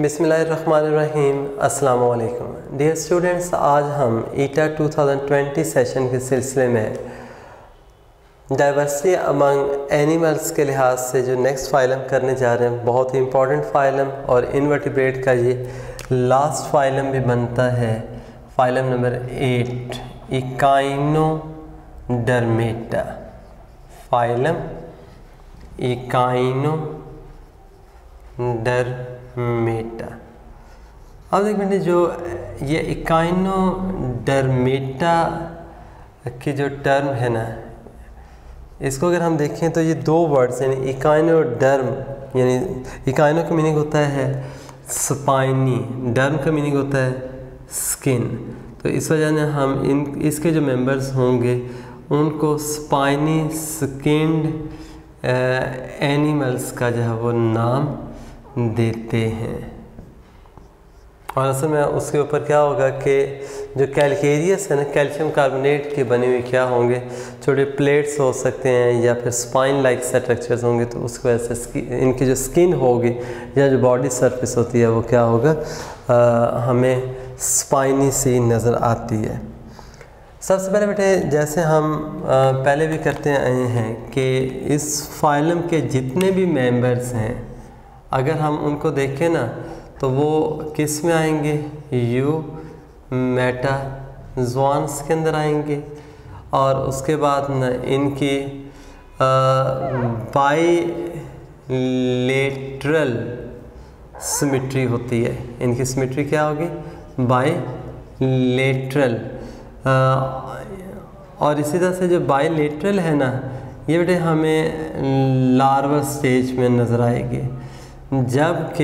बिस्मिल्लाहिर्रहमानिर्रहीम। अस्सलाम वालेकुम डियर स्टूडेंट्स, आज हम ईटा 2020 सेशन के सिलसिले में डाइवर्सिटी अमंग एनिमल्स के लिहाज से जो नेक्स्ट फाइलम करने जा रहे हैं, बहुत ही इम्पॉर्टेंट फाइलम और इनवर्टिब्रेट का ये लास्ट फाइलम भी बनता है। Phylum number 8 Echinodermata. Phylum Echinodermata. अब देख बेटे, जो ये इकाइनोडर्मेटा की जो टर्म है ना, इसको अगर हम देखें तो ये दो वर्ड्स यानी इकाइनोडर्म, यानी इकाइनो का मीनिंग होता है स्पाइनी, डर्म का मीनिंग होता है स्किन। तो इस वजह से हम इसके जो मेंबर्स होंगे उनको स्पाइनी स्किन्ड एनिमल्स का जो है वो नाम देते हैं। और असल में उसके ऊपर क्या होगा कि जो कैल्केरियस है ना, कैल्शियम कार्बोनेट के बने हुए क्या होंगे, छोटे प्लेट्स हो सकते हैं या फिर स्पाइन लाइक स्ट्रक्चर्स होंगे। तो उस वजह से इनकी जो स्किन होगी या जो बॉडी सरफेस होती है वो क्या होगा, हमें स्पाइनी सी नज़र आती है। सबसे पहले बेटे, जैसे हम पहले भी करते आए हैं कि इस फाइलम के जितने भी मेंबर्स हैं, अगर हम उनको देखें ना तो वो किस में आएंगे, यू मेटाजोन्स के अंदर आएंगे। और उसके बाद न इनकी बाईलेटरल सिमेट्री होती है। इनकी सिमेट्री क्या होगी, बाईलेटरल। और इसी तरह से जो बाईलेटरल है ना, ये बेटे हमें लार्वा स्टेज में नज़र आएगी, जबकि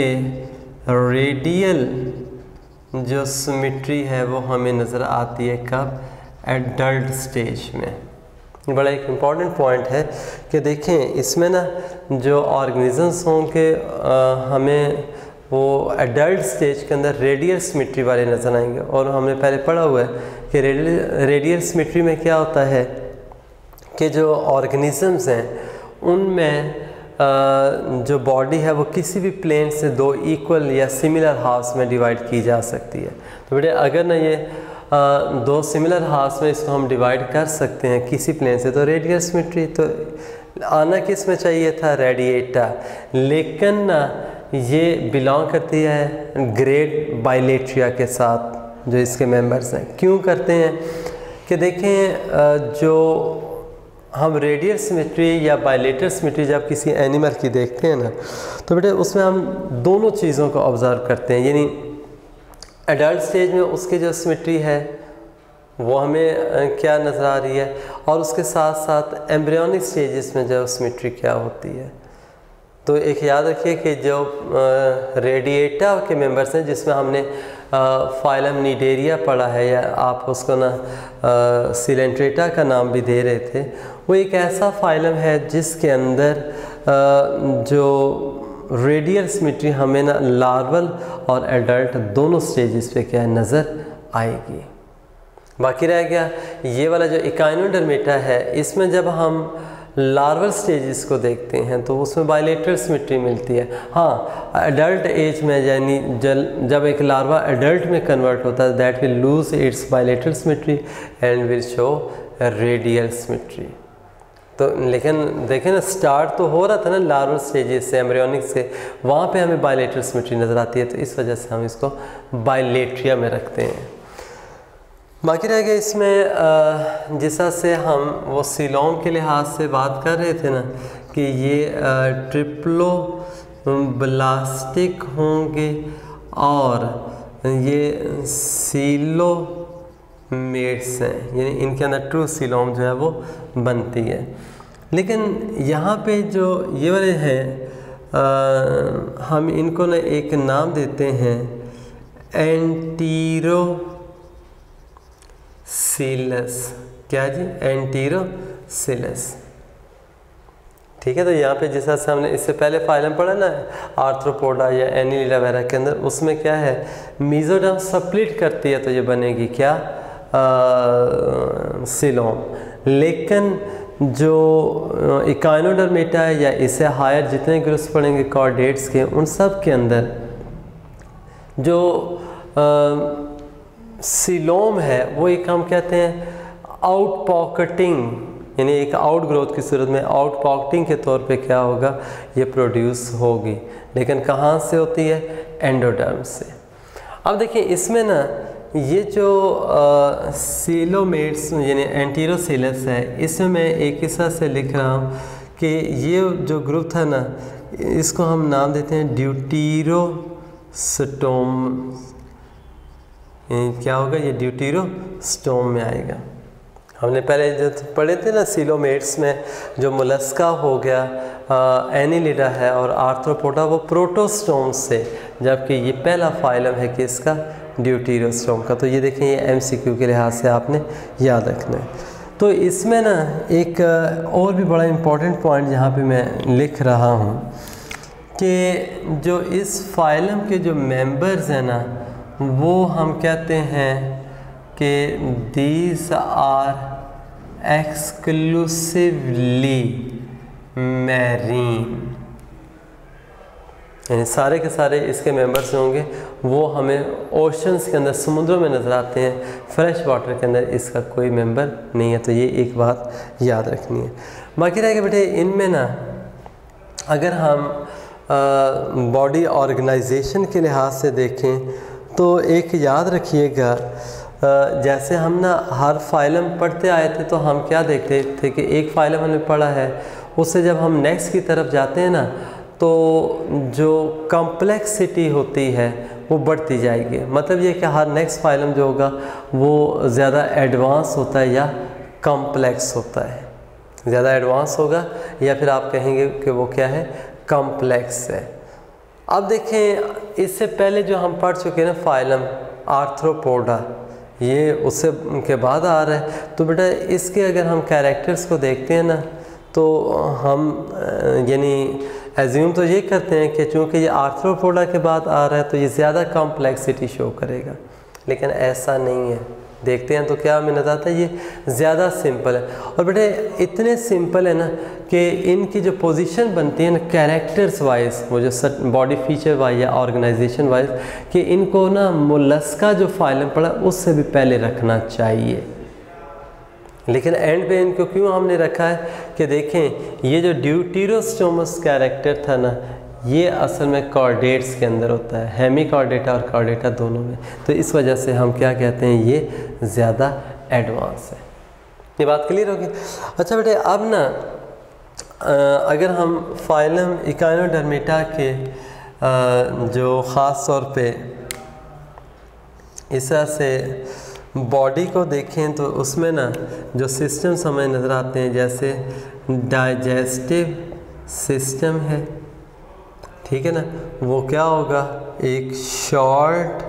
रेडियल जो सिमेट्री है वो हमें नज़र आती है कब, एडल्ट स्टेज में। बड़ा एक इम्पॉर्टेंट पॉइंट है कि देखें इसमें ना जो ऑर्गेनिजम्स होंगे हमें वो एडल्ट स्टेज के अंदर रेडियल सिमेट्री वाले नज़र आएंगे। और हमने पहले पढ़ा हुआ है कि रेडियल सिमेट्री में क्या होता है कि जो ऑर्गेनिजम्स हैं उनमें जो बॉडी है वो किसी भी प्लेन से दो इक्वल या सिमिलर हाफ्स में डिवाइड की जा सकती है। तो बेटे अगर ना ये दो सिमिलर हाफ्स में इसको हम डिवाइड कर सकते हैं किसी प्लेन से, तो रेडियल सिमेट्री तो आना किस में चाहिए था, रेडिएटा। लेकिन ना ये बिलोंग करती है ग्रेड बाइलेट्रिया के साथ, जो इसके मेंबर्स हैं। क्यों करते हैं कि देखें, जो हम रेडियल सिमेट्री या बाइलेटरल सिमेट्री जब किसी एनिमल की देखते हैं ना, तो बेटे उसमें हम दोनों चीज़ों को ऑब्ज़र्व करते हैं। यानी एडल्ट स्टेज में उसकी जो सिमेट्री है वो हमें क्या नज़र आ रही है, और उसके साथ साथ एम्ब्रियोनिक स्टेजेस में जो सिमेट्री क्या होती है। तो एक याद रखिए कि जो रेडिएटा के मेंबर्स हैं, जिसमें हमने फाइलम निडेरिया पढ़ा है, या आप उसको ना सिलेंट्रेटा का नाम भी दे रहे थे, वो एक ऐसा फाइलम है जिसके अंदर जो रेडियल सिमेट्री हमें ना लार्वल और एडल्ट दोनों स्टेजेस पे क्या नज़र आएगी। बाकी रह गया ये वाला जो इकाइनोडर्मेटा है, इसमें जब हम लार्वल स्टेजेस को देखते हैं तो उसमें बाइलेटरल सिमेट्री मिलती है। हाँ, एडल्ट एज में यानी जब एक लार्वा एडल्ट में कन्वर्ट होता है, that will lose its bilateral symmetry and will show radial symmetry. तो लेकिन देखें ना, स्टार्ट तो हो रहा था ना लार्वल स्टेजेस से, एम्ब्रियोनिक से, वहाँ पे हमें बाइलेटरल सिमेट्री नज़र आती है। तो इस वजह से हम इसको बाइलेट्रिया में रखते हैं। बाकी रह गया इसमें जिस तरह से हम वो सीलोम के लिहाज से बात कर रहे थे ना कि ये ट्रिप्लो ब्लास्टिक होंगे और ये सीलोमेट्स हैं, यानी इनके अंदर ट्रू सीलोम जो है वो बनती है। लेकिन यहाँ पे जो ये वाले हैं, हम इनको ना एक नाम देते हैं एंटीरोसिलस। क्या जी, एंटीरोसिलस। ठीक है। तो यहाँ पे जिस तरह से हमने इससे पहले फाइलम पढ़ा ना आर्थ्रोपोडा या एनिलिडा वगैरह के अंदर, उसमें क्या है, मीजोडर्म स्प्लिट करती है तो ये बनेगी क्या, सीलोम। लेकिन जो इकाइनोडर्मेटा है या इससे हायर जितने ग्रुप्स पढ़ेंगे कॉर्डेट्स के, उन सब के अंदर जो सीलोम है वो एक हम कहते हैं आउट पॉकेटिंग, यानी एक आउट ग्रोथ की सूरत में आउट पॉकेटिंग के तौर पे क्या होगा, ये प्रोड्यूस होगी। लेकिन कहाँ से होती है, एंडोडर्म से। अब देखिए इसमें ना ये जो सीलोमेट्स यानी एंटीरोसीलस है, इसमें मैं एक हिस्सा से लिख रहा हूँ कि ये जो ग्रुप था ना, इसको हम नाम देते हैं ड्यूटीरोस्टोम। क्या होगा, ये ड्यूटीरोस्टोम में आएगा। हमने पहले जो पढ़े थे ना सीलोमेट्स में, जो मोलस्का हो गया, एनिलिडा है और आर्थ्रोपोडा, वो प्रोटोस्टोम से, जबकि ये पहला फाइलम है कि इसका ड्यूटीरोस्टोम का। तो ये देखें, ये एमसीक्यू के लिहाज से आपने याद रखना है। तो इसमें ना एक और भी बड़ा इम्पोर्टेंट पॉइंट यहाँ पे मैं लिख रहा हूँ कि जो इस फाइलम के जो मेंबर्स हैं ना, वो हम कहते हैं कि दीज आर एक्सक्लूसिवली मैरीन, यानी सारे के सारे इसके मेंबर्स होंगे वो हमें ओशंस के अंदर, समुद्रों में नज़र आते हैं, फ्रेश वाटर के अंदर इसका कोई मेंबर नहीं है। तो ये एक बात याद रखनी है। बाकी रह गए बेटे, इनमें ना अगर हम बॉडी ऑर्गेनाइजेशन के लिहाज से देखें तो एक याद रखिएगा, जैसे हम ना हर फाइलम पढ़ते आए थे तो हम क्या देखते थे कि एक फाइलम हमने पढ़ा है, उससे जब हम नेक्स्ट की तरफ जाते हैं ना तो जो कॉम्प्लेक्सिटी होती है वो बढ़ती जाएगी। मतलब ये कि हर नेक्स्ट फाइलम जो होगा वो ज़्यादा एडवांस होता है या कॉम्प्लेक्स होता है, ज़्यादा एडवांस होगा या फिर आप कहेंगे कि वो क्या है, कॉम्प्लेक्स है। अब देखें, इससे पहले जो हम पढ़ चुके हैं ना फाइलम आर्थ्रोपोडा, ये उससे के बाद आ रहा है। तो बेटा इसके अगर हम कैरेक्टर्स को देखते हैं ना तो हम यानी एज्यूम तो ये करते हैं कि चूँकि ये आर्थ्रोपोडा के बाद आ रहा है तो ये ज़्यादा कॉम्प्लेक्सिटी शो करेगा, लेकिन ऐसा नहीं है। देखते हैं तो क्या हमें नज़र आता है, ये ज़्यादा सिंपल है। और बेटे इतने सिंपल है ना कि इनकी जो पोजीशन बनती है ना कैरेक्टर्स वाइज, वो जो बॉडी फीचर वाइज या ऑर्गेनाइजेशन वाइज, कि इनको ना मोलस्का जो फाइलम पड़ा उससे भी पहले रखना चाहिए। लेकिन एंड पे इनको क्यों हमने रखा है कि देखें, ये जो ड्यूटीरोस्टोमस कैरेक्टर था ना, ये असल में कॉर्डेट्स के अंदर होता है, हेमी कॉर्डेटा और कॉर्डेटा दोनों में। तो इस वजह से हम क्या कहते हैं, ये ज़्यादा एडवांस है। ये बात क्लियर होगी। अच्छा बेटे, अब ना अगर हम फाइलम इकाइनोडर्मेटा के जो ख़ास तौर पे इस तरह से बॉडी को देखें तो उसमें ना जो सिस्टम्स हमें नज़र आते हैं, जैसे डाइजेस्टिव सिस्टम है, ठीक है ना, वो क्या होगा, एक शॉर्ट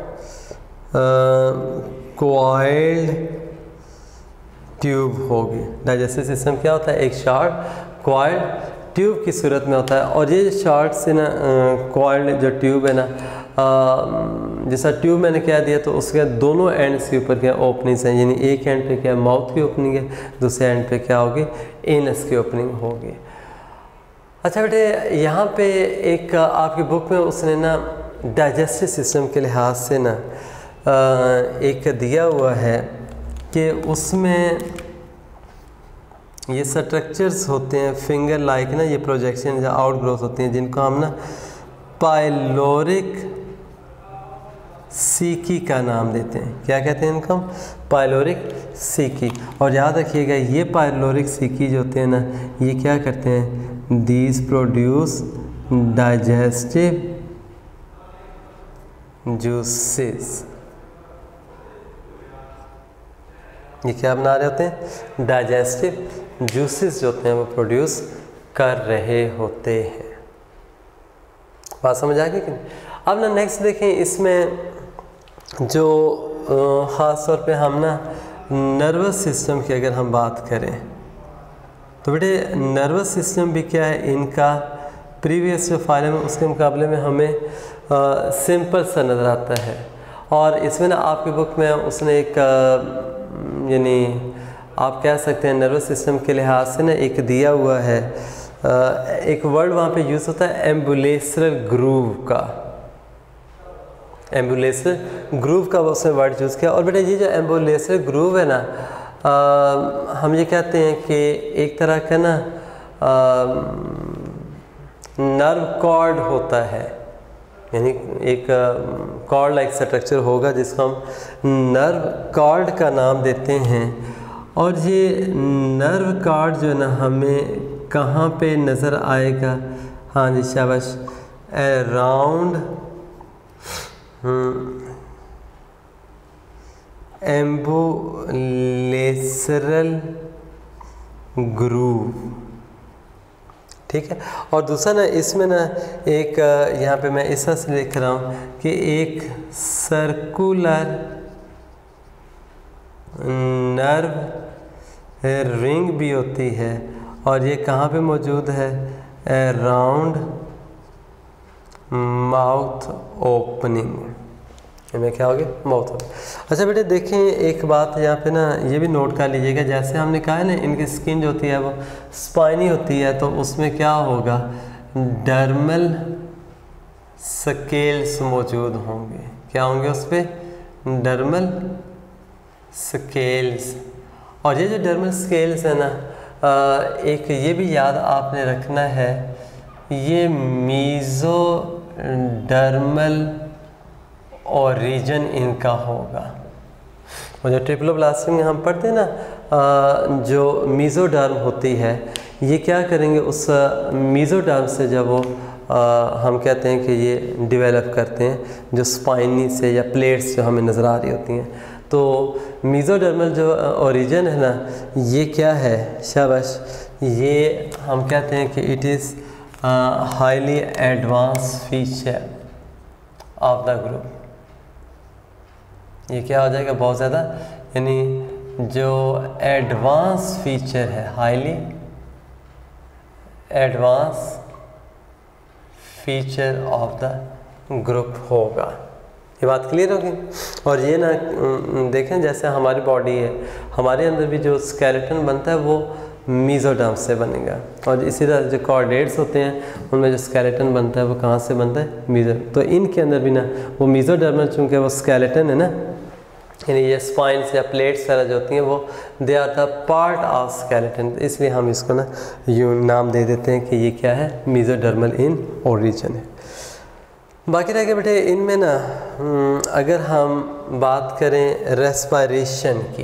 कॉइल्ड ट्यूब होगी। डाइजेस्टिव सिस्टम क्या होता है, एक शॉर्ट कॉइल्ड ट्यूब की सूरत में होता है। और ये शॉर्ट से ना कॉइल्ड जो ट्यूब है ना, जैसा ट्यूब मैंने क्या दिया तो उसके दोनों एंड्स के ऊपर क्या ओपनिंग्स हैं, यानी एक एंड पे क्या माउथ की ओपनिंग है, दूसरे एंड पे क्या होगी, एनस की ओपनिंग होगी। अच्छा बेटे, यहाँ पे एक आपकी बुक में उसने ना डाइजेस्टिव सिस्टम के लिहाज से ना एक दिया हुआ है कि उसमें ये स्ट्रक्चर्स होते हैं फिंगर लाइक ना, ये प्रोजेक्शन या आउट ग्रोथ होती हैं, जिनको हम ना पाइलोरिक सीकी का नाम देते हैं। क्या कहते हैं इनको हम, पाइलोरिक सीकी। और याद रखिएगा, ये पाइलोरिक सीकी जो होते हैं ना, ये क्या करते हैं, दीज प्रोड्यूस डाइजेस्टिव जूसेस। ये क्या बना रहे होते हैं, डाइजेस्टिव जूसेस जो होते हैं वो प्रोड्यूस कर रहे होते हैं। बात समझ आ गई कि नहीं? अब ना नेक्स्ट देखें, इसमें जो ख़ास तौर पे हम ना नर्वस सिस्टम की अगर हम बात करें तो बेटे नर्वस सिस्टम भी क्या है, इनका प्रीवियस जो फाइलम है उसके मुकाबले में हमें सिंपल सा नज़र आता है। और इसमें ना आपकी बुक में उसने एक यानी आप कह सकते हैं नर्वस सिस्टम के लिहाज से ना एक दिया हुआ है, एक वर्ड वहाँ पे यूज़ होता है एम्बुलेसरल ग्रूव का। एम्बुलेसर ग्रूव का उसने वर्ड यूज़ किया। और बेटा ये जो एम्बुलेसर ग्रूव है ना, हम ये कहते हैं कि एक तरह का ना नर्व कॉर्ड होता है, यानी एक कॉर्ड लाइक स्ट्रक्चर होगा जिसको हम नर्व कॉर्ड का नाम देते हैं। और ये नर्व कॉर्ड जो है ना हमें कहाँ पे नज़र आएगा? हाँ जी शाबाश, अराउंड एम्बुलेसरल ग्रूव, ठीक है। और दूसरा ना इसमें ना एक यहाँ पे मैं इस तरह से लिख रहा हूँ कि एक सर्कुलर नर्व रिंग भी होती है, और ये कहाँ पे मौजूद है? अराउंड माउथ ओपनिंग, में क्या हो गया? Mouth opening. अच्छा बेटे देखें एक बात यहाँ पे ना ये भी नोट कर लीजिएगा, जैसे हमने कहा है ना इनकी स्किन जो होती है वो स्पाइनी होती है, तो उसमें क्या होगा? डर्मल स्केल्स मौजूद होंगे। क्या होंगे उस पर? Dermal scales. और ये जो डर्मल स्केल्स है ना, एक ये भी याद आपने रखना है, ये मीज़ोडर्मल ओरिजिन इनका होगा। और जो ट्रिप्लोब्लास्टी में हम पढ़ते हैं ना, जो मीज़ोडर्म होती है, ये क्या करेंगे? उस मीज़ोडर्म से जब वो हम कहते हैं कि ये डेवलप करते हैं, जो स्पाइनी से या प्लेट्स जो हमें नज़र आ रही होती हैं, तो मीज़ोडर्मल जो ओरिजिन है ना, ये क्या है? शाबाश, ये हम कहते हैं कि it is highly advance feature of the group. ये क्या हो जाएगा? बहुत ज़्यादा, यानी जो एडवांस फीचर है, highly advance feature of the group होगा। ये बात क्लियर होगी। और ये ना देखें जैसे हमारी बॉडी है, हमारे अंदर भी जो स्केलेटन बनता है वो मीज़ोडर्म से बनेगा, और इसी तरह जो कॉर्डेट्स होते हैं उनमें जो स्केलेटन बनता है वो कहाँ से बनता है? मीज़ोडर्म। तो इनके अंदर भी ना वो मीज़ोडर्मल, चूँकि वो स्केलेटन है ना, यानी ये स्पाइन्स या प्लेट्स वगैरह जो होती हैं वो they are the part of skeleton, इसलिए हम इसको ना यूँ नाम दे देते हैं कि ये क्या है? मीज़ोडर्मल इन ओरिजिन है। बाकी रह गया बेटे इनमें ना अगर हम बात करें रेस्पायरेशन की,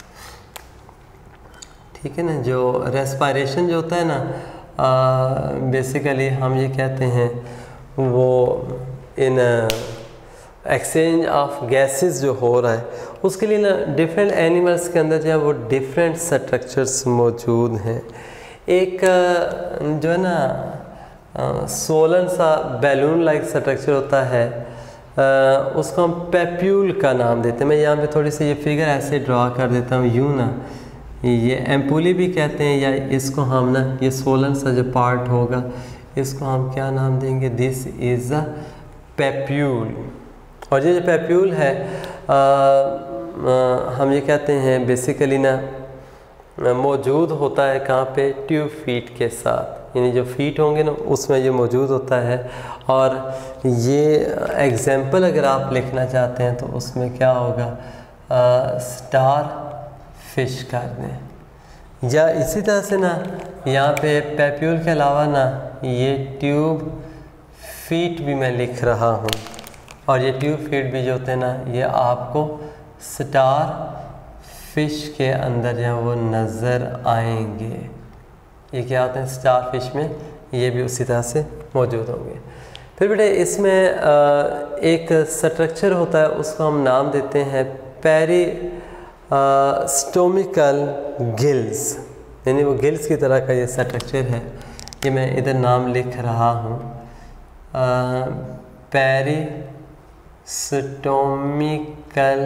ठीक है ना, जो रेस्पायरेशन जो होता है ना, बेसिकली हम ये कहते हैं वो इन एक्सचेंज ऑफ गैसेस जो हो रहा है उसके लिए ना डिफरेंट एनिमल्स के अंदर जो है वो डिफरेंट स्ट्रक्चर्स मौजूद हैं। एक जो है ना सोलन सा बैलून लाइक स्ट्रक्चर होता है, उसको हम पेप्यूल का नाम देते हैं। मैं यहाँ पे थोड़ी सी ये फिगर ऐसे ड्रा कर देता हूँ, यूँ ना, ये एम्पूली भी कहते हैं, या इसको हम ना ये सोलन सा जो पार्ट होगा इसको हम क्या नाम देंगे? This is a papule. और ये जो पेप्यूल है हम ये कहते हैं बेसिकली ना मौजूद होता है कहाँ पे? ट्यूब फीट के साथ, यानी जो फीट होंगे ना उसमें ये मौजूद होता है। और ये एग्जाम्पल अगर आप लिखना चाहते हैं तो उसमें क्या होगा? स्टार फिश कर दें। या इसी तरह से ना यहाँ पे पेप्यूल के अलावा ना ये ट्यूब फीट भी मैं लिख रहा हूँ, और ये ट्यूब फीट भी जो होते हैं ना ये आपको स्टार फिश के अंदर जो वो नज़र आएंगे। ये क्या होते हैं? स्टार फिश में ये भी उसी तरह से मौजूद होंगे। फिर बेटे इसमें एक स्ट्रक्चर होता है, उसको हम नाम देते हैं पेरिस्टोमिकल गिल्स, यानी वो गिल्स की तरह का ये स्ट्रक्चर है। ये मैं इधर नाम लिख रहा हूँ, पेरिस्टोमिकल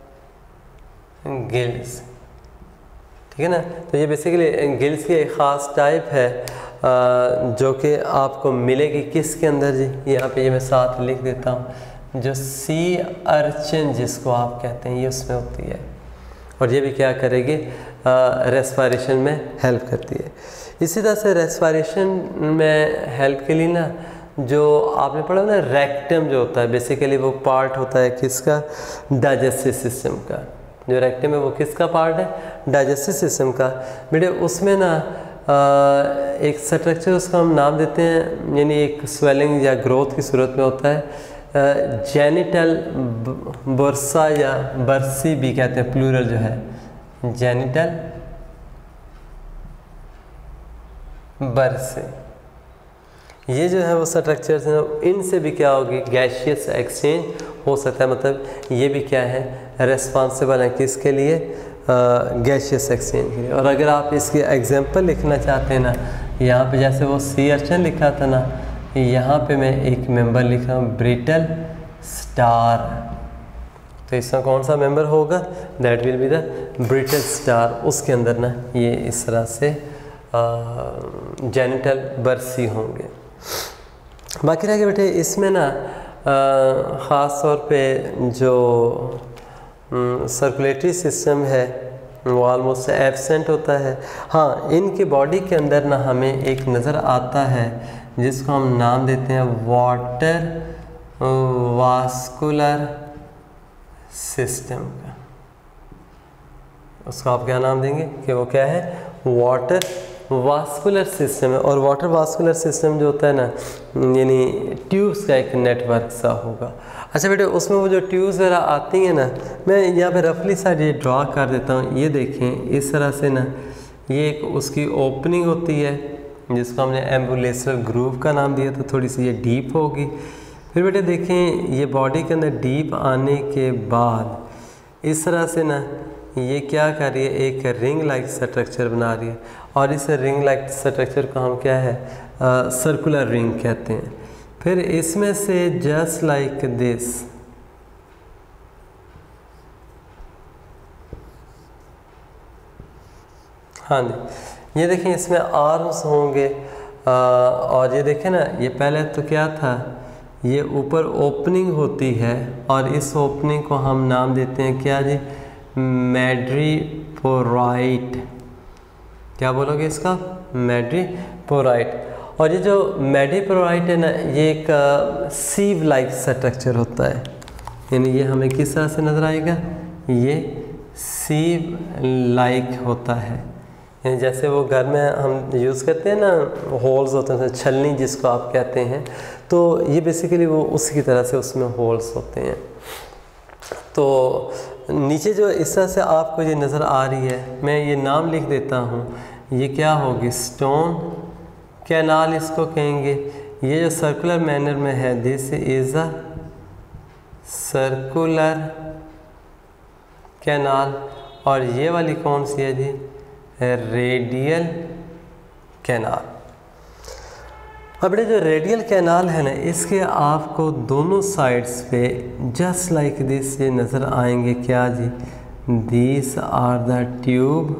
गिल्स, ठीक है ना। तो ये बेसिकली गिल्स की एक ख़ास टाइप है जो कि आपको मिलेगी किसके अंदर जी? यहाँ पे ये मैं साथ लिख देता हूँ, जो सी अर्चिन जिसको आप कहते हैं ये उसमें होती है, और ये भी क्या करेगी? रेस्पायरेशन में हेल्प करती है। इसी तरह से रेस्पायरेशन में हेल्प के लिए ना जो आपने पढ़ा ना रेक्टम जो होता है, बेसिकली वो पार्ट होता है किसका, डाइजेस्टिव सिस्टम का। जो रेक्टम है वो किसका पार्ट है, डाइजेस्टिव सिस्टम का। बेटे उसमें ना एक स्ट्रक्चर उसका हम नाम देते हैं, यानी एक स्वेलिंग या ग्रोथ की सूरत में होता है, जेनिटल बर्सा या बर्सी भी कहते हैं, प्लूरल जो है जेनिटल बर्से। ये जो है वो स्ट्रक्चर्स हैं, इनसे भी क्या होगी, गैसियस एक्सचेंज हो सकता है। मतलब ये भी क्या है, रेस्पॉन्सिबल है किसके लिए, गैसियस एक्सचेंज के लिए। और अगर आप इसके एग्जांपल लिखना चाहते हैं ना, यहाँ पे जैसे वो सी अर्चन लिखा था ना, यहाँ पे मैं एक मेंबर लिख रहा हूँ ब्रिटल स्टार। तो इसमें कौन सा मेंबर होगा, that will be the brittle star. उसके अंदर ना ये इस तरह से जेनिटल बर्सी होंगे। बाकी रह गए बेटे इसमें ना ख़ास तौर पे जो सर्कुलेटरी सिस्टम है वो ऑलमोस्ट एब्सेंट होता है। हाँ, इनके बॉडी के अंदर ना हमें एक नज़र आता है जिसको हम नाम देते हैं वाटर वास्कुलर सिस्टम का। उसको आप क्या नाम देंगे कि वो क्या है, वाटर वास्कुलर सिस्टम है। और वाटर वास्कुलर सिस्टम जो होता है ना, यानी ट्यूब्स का एक नेटवर्क सा होगा। अच्छा बेटे उसमें वो जो ट्यूब्स वगैरह आती हैं ना, मैं यहाँ पे रफली सा ये ड्रा कर देता हूँ। ये देखें इस तरह से ना, ये एक उसकी ओपनिंग होती है जिसको हमने एम्बुलेसरल ग्रूव का नाम दिया था, थोड़ी सी ये डीप होगी। फिर बेटे देखें ये बॉडी के अंदर डीप आने के बाद इस तरह से ना ये क्या कर रही है, एक रिंग लाइक स्ट्रक्चर बना रही है। और इस रिंग लाइक स्ट्रक्चर को हम क्या है, सर्कुलर रिंग कहते हैं। फिर इसमें से जस्ट लाइक दिस हाँ जी, ये देखें इसमें आर्म्स होंगे। और ये देखें ना, ये पहले तो क्या था, ये ऊपर ओपनिंग होती है और इस ओपनिंग को हम नाम देते हैं क्या जी, मैड्रीपोराइट। क्या बोलोगे इसका, मैड्रीपोराइट। और ये जो मैड्रीपोराइट है ना, ये एक सीव लाइक स्ट्रक्चर होता है। यानी ये हमें किस तरह से नज़र आएगा, ये सीव लाइक होता है। यानी जैसे वो घर में हम यूज़ करते हैं ना, होल्स होते हैं, छलनी जिसको आप कहते हैं, तो ये बेसिकली वो उसी की तरह से उसमें होल्स होते हैं। तो नीचे जो इस तरह से आपको ये नज़र आ रही है, मैं ये नाम लिख देता हूँ, ये क्या होगी, स्टोन कैनाल इसको कहेंगे। ये जो सर्कुलर मैनर में है, this is a circular canal. और ये वाली कौन सी है जी, रेडियल कैनाल। अब ये जो रेडियल कैनाल है ना, इसके आपको दोनों साइड्स पे जस्ट लाइक दिस ये नज़र आएंगे क्या जी, this are the tube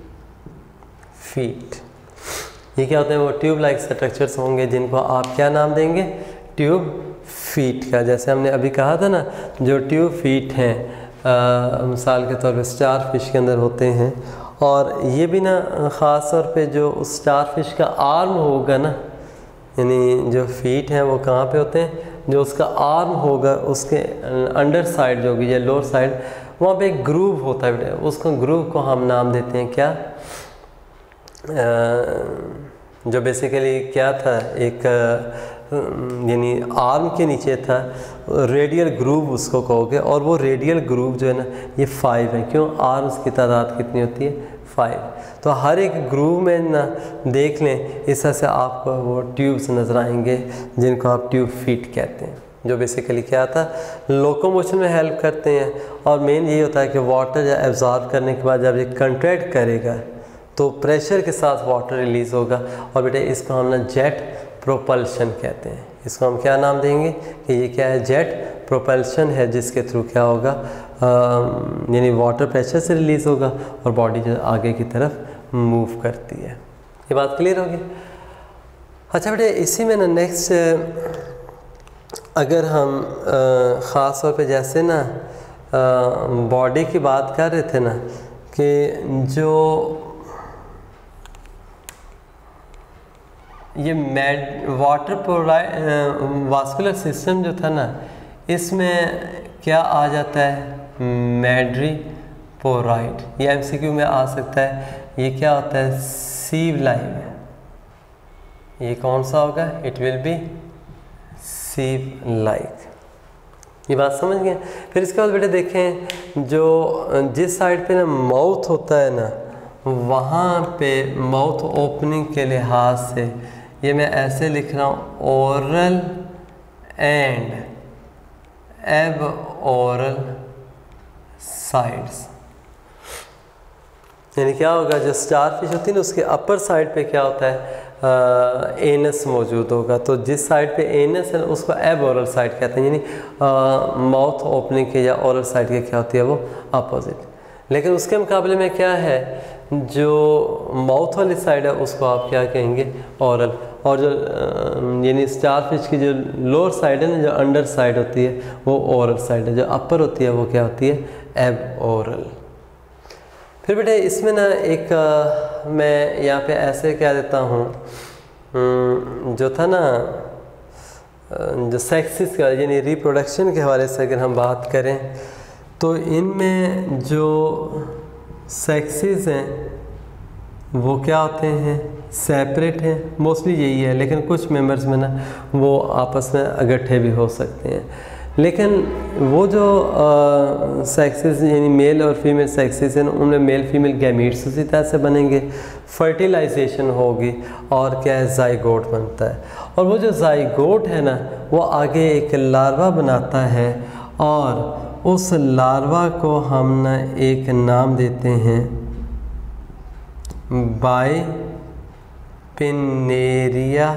feet. ये क्या होते हैं, वो ट्यूब लाइक स्ट्रक्चर्स होंगे जिनको आप क्या नाम देंगे, ट्यूब फीट का। जैसे हमने अभी कहा था ना, जो ट्यूब फीट हैं मिसाल के तौर पे स्टार फिश के अंदर होते हैं। और ये भी ना ख़ास तौर पे जो स्टार फिश का आर्म होगा ना, यानी जो फीट हैं वो कहाँ पे होते हैं, जो उसका आर्म होगा उसके अंडर साइड जो होगी या लोअर साइड, वहाँ पे एक ग्रूव होता है। उसको ग्रूव को हम नाम देते हैं क्या, जो बेसिकली क्या था, एक यानी आर्म के नीचे था, रेडियल ग्रूव उसको कहोगे। और वो रेडियल ग्रूव जो है ना, ये 5 है। क्यों, आर्म्स की तादाद कितनी होती है, 5। तो हर एक ग्रूव में ना देख लें, इस तरह से आपको वो ट्यूब्स नज़र आएंगे जिनको आप ट्यूब फीट कहते हैं, जो बेसिकली क्या था, लोकोमोशन में हेल्प करते हैं। और मेन यही होता है कि वाटर या एब्जॉर्ब करने के बाद जब ये कंट्रैक्ट करेगा तो प्रेशर के साथ वाटर रिलीज़ होगा। और बेटे इसको हम ना जेट प्रोपल्शन कहते हैं। इसको हम क्या नाम देंगे कि ये क्या है, जेट प्रोपल्शन है, जिसके थ्रू क्या होगा, यानी वाटर प्रेशर से रिलीज़ होगा और बॉडी जो आगे की तरफ मूव करती है। ये बात क्लियर होगी। अच्छा बेटे इसी में ना नेक्स्ट, अगर हम ख़ास तौर पे जैसे ना बॉडी की बात कर रहे थे ना, कि जो ये वास्कुलर सिस्टम जो था ना, इसमें क्या आ जाता है, मैड्रीपोराइड। ये एमसीक्यू में आ सकता है। ये क्या होता है, सीव लाइव। ये कौन सा होगा, it will be sieve like. ये बात समझ गए। फिर इसके बाद बेटे देखें, जो जिस साइड पे ना माउथ होता है ना, वहाँ पे माउथ ओपनिंग के लिहाज से ये मैं ऐसे लिख रहा हूँ, oral and aboral sides. यानी क्या होगा, जो स्टारफिश होती है ना, उसके अपर साइड पे क्या होता है, एनस मौजूद होगा। तो जिस साइड पे एनस है उसको एब ओरल साइड कहते हैं, यानी माउथ ओपनिंग के या ओरल साइड के क्या होती है, वो अपोजिट। लेकिन उसके मुकाबले में क्या है, जो माउथ वाली साइड है उसको आप क्या कहेंगे, ओरल। और जो यानी स्टारफिश की जो लोअर साइड है ना, जो अंडर साइड होती है वो ओरल साइड है, जो अपर होती है वो क्या होती है, एब ओरल। फिर बेटे इसमें ना एक मैं यहाँ पे ऐसे कह देता हूँ, जो था ना, जो सेक्सिस का यानी रिप्रोडक्शन के हवाले से अगर हम बात करें, तो इनमें जो सेक्सिस हैं वो क्या होते हैं, सेपरेट हैं, मोस्टली यही है। लेकिन कुछ मेंबर्स में ना वो आपस में इकट्ठे भी हो सकते हैं। लेकिन वो जो सेक्सेस यानी मेल और फीमेल सेक्सेस हैं, उनमें मेल फीमेल गैमीट्स उसी तरह से बनेंगे, फर्टिलाइजेशन होगी और क्या है, जाइगोट बनता है। और वो जो जाइगोट है ना, वो आगे एक लार्वा बनाता है और उस लार्वा को हम ना एक नाम देते हैं बाइपिनेरिया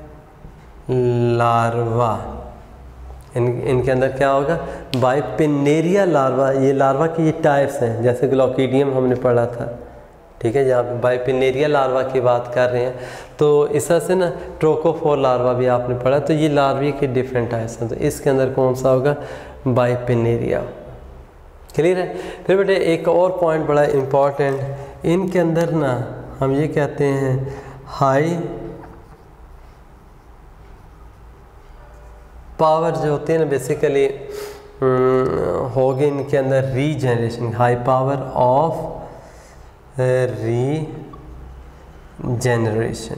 लार्वा। इनके अंदर क्या होगा, बाइपिनेरिया लार्वा। ये लार्वा की ये टाइप्स हैं, जैसे ग्लॉकिडियम हमने पढ़ा था, ठीक है, जहाँ पे बाइपिनेरिया लार्वा की बात कर रहे हैं। तो इस तरह से ना ट्रोकोफोर लार्वा भी आपने पढ़ा। तो ये लार्वे के डिफरेंट टाइप्स हैं। तो इसके अंदर कौन सा होगा, बाइपिनेरिया। क्लियर है। फिर बेटे एक और पॉइंट बड़ा इम्पॉर्टेंट, इनके अंदर ना हम ये कहते हैं हाई पावर जो होती है ना, बेसिकली होगी इनके अंदर regeneration, high power of regeneration.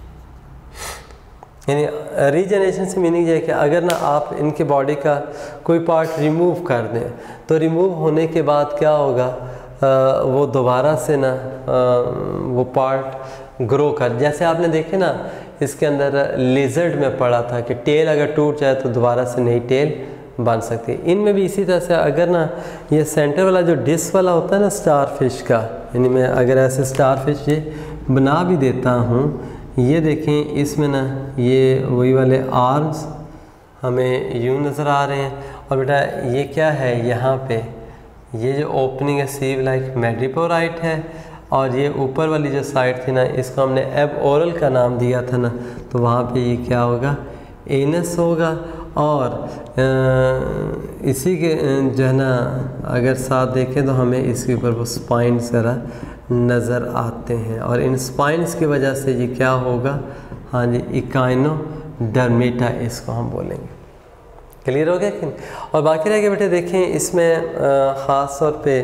यानी रीजनरेशन से मीनिंग ये है कि अगर ना आप इनके बॉडी का कोई पार्ट रिमूव कर दें, तो रिमूव होने के बाद क्या होगा, वो दोबारा से ना वो पार्ट ग्रो कर, जैसे आपने देखे ना इसके अंदर लिजर्ड में पढ़ा था कि टेल अगर टूट जाए तो दोबारा से नई टेल बन सकती है। इनमें भी इसी तरह से अगर ना ये सेंटर वाला जो डिस्क वाला होता है ना स्टारफिश का, यानी मैं अगर ऐसे स्टारफिश ये बना भी देता हूँ, ये देखें इसमें ना ये वही वाले आर्म्स हमें यूँ नज़र आ रहे हैं। और बेटा ये क्या है, यहाँ पे ये जो ओपनिंग है सीव लाइक मैड्रीपोराइट है, और ये ऊपर वाली जो साइड थी ना, इसको हमने एब ओरल का नाम दिया था ना, तो वहाँ पे ये क्या होगा, एनस होगा। और इसी के जो है ना अगर साथ देखें तो हमें इसके ऊपर वो स्पाइन्स ज़रा नज़र आते हैं, और इन स्पाइन्स की वजह से ये क्या होगा, हाँ जी, इकाइनोडर्मेटा इसको हम बोलेंगे। क्लियर हो गया कि? और बाकी रह गए बेटे देखें इसमें ख़ास तौर पे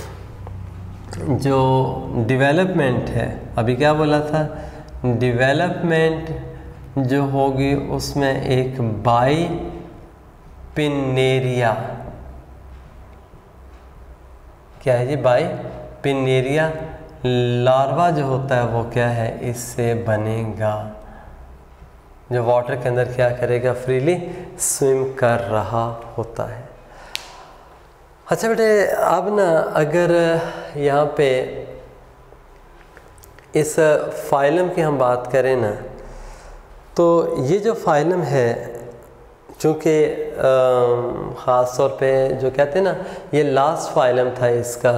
जो डेवलपमेंट है, अभी क्या बोला था, डेवलपमेंट जो होगी उसमें एक बाइपिनेरिया, क्या है जी, बाइपिनेरिया लार्वा जो होता है वो क्या है, इससे बनेगा, जो वाटर के अंदर क्या करेगा, फ्रीली स्विम कर रहा होता है। अच्छा बेटे अब ना अगर यहाँ पे इस फाइलम की हम बात करें ना, तो ये जो फाइलम है, चूँकि ख़ास तौर पे जो कहते हैं ना, ये लास्ट फाइलम था इसका,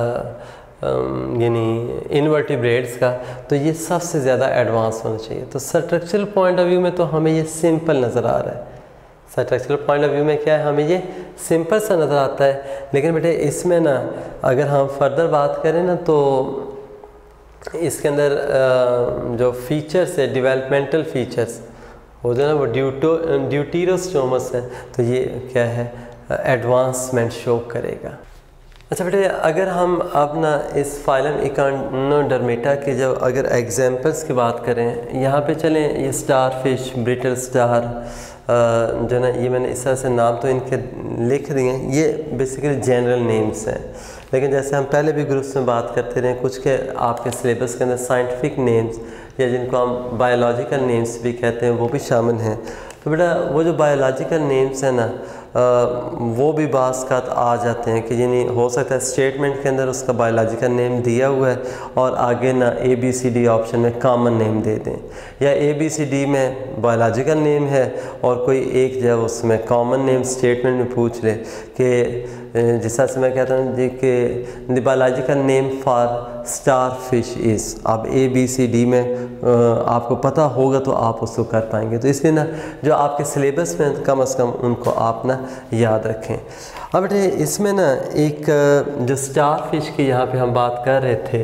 यानी इनवर्टिब्रेट्स का, तो ये सबसे ज़्यादा एडवांस होना चाहिए। तो स्ट्रक्चरल पॉइंट ऑफ व्यू में तो हमें ये सिंपल नज़र आ रहा है, स्ट्रक्चरल पॉइंट ऑफ व्यू में क्या है, हमें ये सिंपल सा नज़र आता है। लेकिन बेटे इसमें ना अगर हम फर्दर बात करें ना, तो इसके अंदर जो फीचर्स है डेवलपमेंटल फीचर्स वो जो है ना वो ड्यूटेरोस्टोमस है, तो ये क्या है एडवांसमेंट शो करेगा। अच्छा बेटे, अगर हम अपना इस फाइलम इकानोडर्मेटा के जब अगर एग्जांपल्स की बात करें, यहाँ पे चलें, ये स्टार फिश, ब्रिटल स्टार जो ना, ये मैंने इस तरह से नाम तो इनके लिख दिए हैं, ये बेसिकली जनरल नेम्स हैं। लेकिन जैसे हम पहले भी ग्रुप्स में बात करते रहे, कुछ के आपके सिलेबस के अंदर साइंटिफिक नेम्स या जिनको हम बायोलॉजिकल नेम्स भी कहते हैं वो भी शामिल हैं। तो बेटा वो जो बायोलॉजिकल नेम्स हैं ना वो भी बाज़ का आ जाते हैं कि यानी हो सकता है स्टेटमेंट के अंदर उसका बायोलॉजिकल नेम दिया हुआ है और आगे ना ABCD ऑप्शन में कॉमन नेम दे दें, या ABCD में बायोलॉजिकल नेम है और कोई एक जब उसमें कॉमन नेम स्टेटमेंट में पूछ ले कि जिस तरह से मैं कहता हूँ जी कि the biological name for starfish is, अब ABCD में आपको पता होगा तो आप उसको कर पाएंगे। तो इसलिए ना जो आपके सिलेबस में कम से कम उनको आप ना याद रखें। अब बेटे इसमें ना एक जो स्टार फिश की यहाँ पे हम बात कर रहे थे,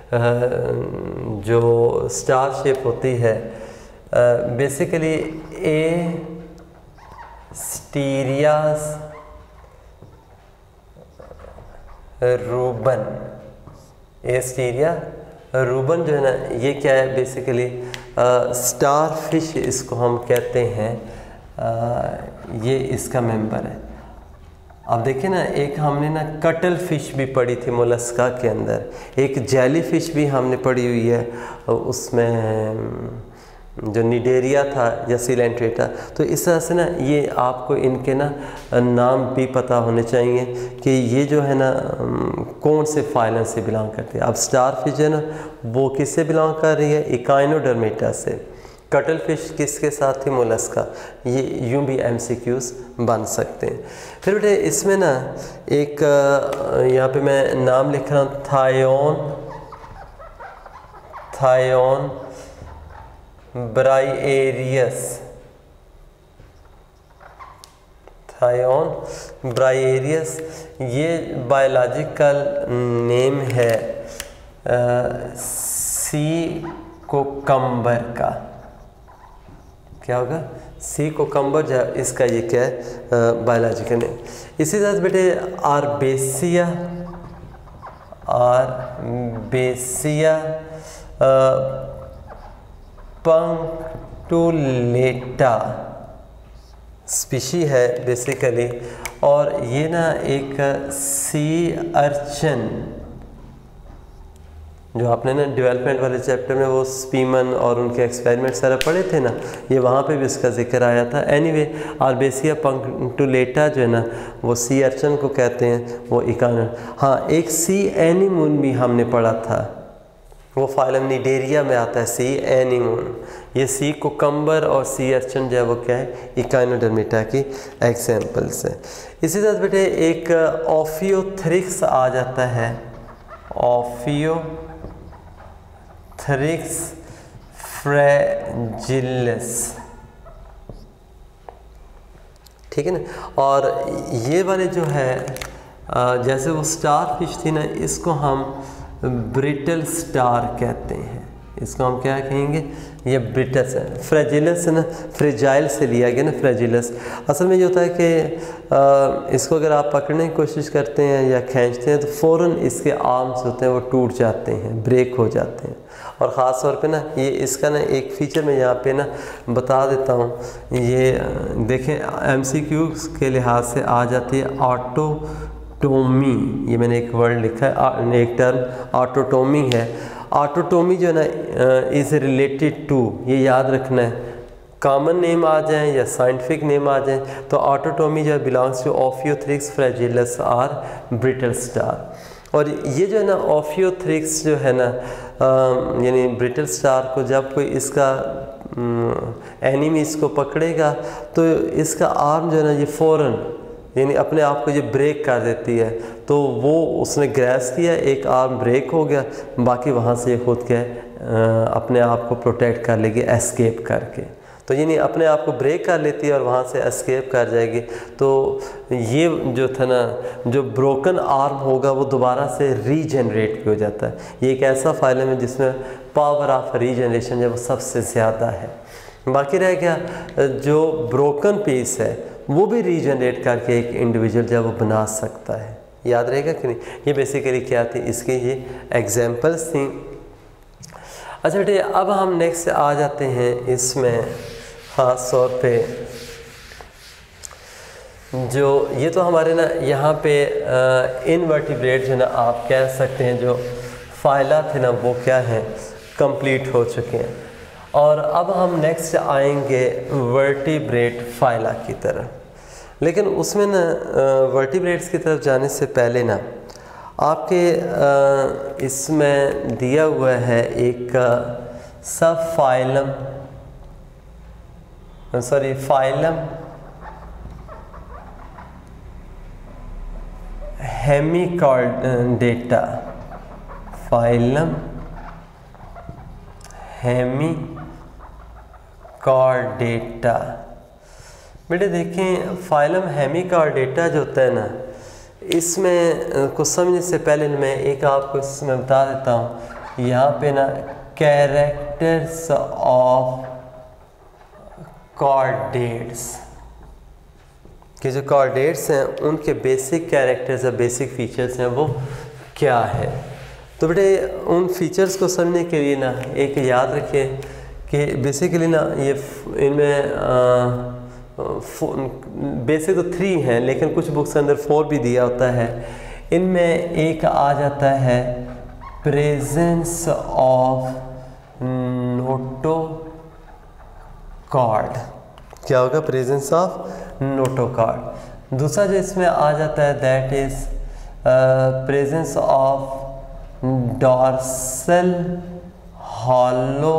जो स्टार शेप होती है basically Asterias rubens, Asterias rubens जो है ना ये क्या है बेसिकली स्टार फिश इसको हम कहते हैं, ये इसका मेंबर है। अब देखिए ना, एक हमने ना कटल फिश भी पढ़ी थी मोलस्का के अंदर, एक जेली फिश भी हमने पढ़ी हुई है, उसमें जो निडेरिया था या सिलेंट्रेटा। तो इस तरह से ना ये आपको इनके ना नाम भी पता होने चाहिए कि ये जो है ना कौन से फाइलम से बिलोंग करती है। अब स्टार फिश है ना वो किससे बिलोंग कर रही है, इकाइनोडर्मेटा से। कटल फिश किसके साथ थी, मोलस्का। ये यूं भी MCQs बन सकते हैं। फिर बेटे इसमें ना एक यहाँ पे मैं नाम लिख रहा हूँ, थायोन ब्राइएरियस, थायोन ब्राइएरियस, ये बायोलॉजिकल नेम है सी कोकम्बर का। क्या होगा, सी कोकम्बर जो इसका ये क्या है बायोलॉजिकल नेम। इसी तरह बेटे आर्बेसिया पंक्टुलेटा स्पीशी है बेसिकली, और ये ना एक सी अर्चन जो आपने ना डेवलपमेंट वाले चैप्टर में वो स्पीमन और उनके एक्सपेरिमेंट सारा पढ़े थे ना, ये वहाँ पे भी उसका जिक्र आया था। एनीवे आर्बेसिया पंक्टुलेटा जो है ना वो सी अर्चन को कहते हैं, वो इकान। हाँ, एक सी एनीमून भी हमने पढ़ा था, वो फाइलम निडेरिया में आता है, सी एनीमून। ये सी कोकम्बर और सी अर्चन जो है वो क्या है, इकाइनोडर्मेटा की एग्जाम्पल्स है। इसी तरह बेटे एक ऑफियोथ्रिक्स आ जाता है, ऑफियोथ्रिक्स फ्रेजिलिस, ठीक है ना। और ये वाले जो है जैसे वो स्टार फिश थी ना, इसको हम ब्रिटल स्टार कहते हैं, इसको हम क्या कहेंगे, ये ब्रिटस है। फ्रेजिलस है ना, फ्रेजाइल से लिया गया ना फ्रेजिलस। असल में ये होता है कि इसको अगर आप पकड़ने की कोशिश करते हैं या खींचते हैं तो फ़ौरन इसके आर्म्स होते हैं वो टूट जाते हैं, ब्रेक हो जाते हैं। और ख़ास तौर पे ना ये इसका ना एक फ़ीचर मैं यहाँ पे ना बता देता हूँ, ये देखें MCQs के लिहाज से आ जाती है ऑटोटोमी। ये मैंने एक वर्ड लिखा है, एक टर्म ऑटोटोमी है। ऑटोटोमी जो है ना इज़ रिलेटेड टू, ये याद रखना है, कॉमन नेम आ जाए या साइंटिफिक नेम आ जाए तो ऑटोटोमी जो बिलोंग्स टू ऑफियोथ्रिक्स फ्रेजिलिस और ब्रिटल स्टार। और ये जो है ना ऑफियोथ्रिक्स जो है ना यानी ब्रिटल स्टार को जब कोई इसका एनिमी इसको पकड़ेगा तो इसका आर्म जो है ना ये फ़ौरन यानी अपने आप को ये ब्रेक कर देती है। तो वो उसने ग्रैस किया, एक आर्म ब्रेक हो गया, बाकी वहाँ से ये खुद के अपने आप को प्रोटेक्ट कर लेगी एस्केप करके। तो यानी अपने आप को ब्रेक कर लेती है और वहाँ से एस्केप कर जाएगी। तो ये जो था ना, जो ब्रोकन आर्म होगा वो दोबारा से रीजनरेट भी हो जाता है। ये एक ऐसा फाइलम है जिसमें पावर ऑफ रीजनरेशन जो वो सबसे ज़्यादा है। बाकी रह गया जो ब्रोकन पीस है वो भी रीजनरेट करके एक इंडिविजुअल जो वो बना सकता है। याद रहेगा कि नहीं? ये बेसिकली क्या थी, इसके ये एग्जाम्पल्स थी। अच्छा बेटे, अब हम नेक्स्ट आ जाते हैं इसमें ख़ास तौर पे जो ये तो हमारे ना यहाँ पे इनवर्टिब्रेट जो ना आप कह सकते हैं जो फाइला थे ना वो क्या हैं, कंप्लीट हो चुके हैं। और अब हम नेक्स्ट आएंगे वर्टिब्रेट फाइला की तरफ। लेकिन उसमें ना वर्टिब्रेट्स की तरफ जाने से पहले ना आपके इसमें दिया हुआ है एक सब फाइलम हेमिकॉर्डेटा, फाइलम हेमिकॉर्डेटा। बेटे देखें, फाइलम हेमिकॉर्डेटा जो होता है ना, इसमें कुछ समझने से पहले मैं एक आपको इसमें बता देता हूँ। यहाँ पे ना कैरेक्टर्स ऑफ कॉर्डेट्स के जो कॉर्डेट्स हैं उनके बेसिक कैरेक्टर्स और बेसिक फीचर्स हैं वो क्या है। तो बेटे उन फीचर्स को समझने के लिए ना एक याद रखिए कि बेसिकली ना ये इनमें बेसिक तो 3 हैं, लेकिन कुछ बुक्स के अंदर 4 भी दिया होता है। इनमें एक आ जाता है प्रेजेंस ऑफ नोटोकॉर्ड। क्या होगा? Presence of notochord. दूसरा जो इसमें आ जाता है that is presence of dorsal hollow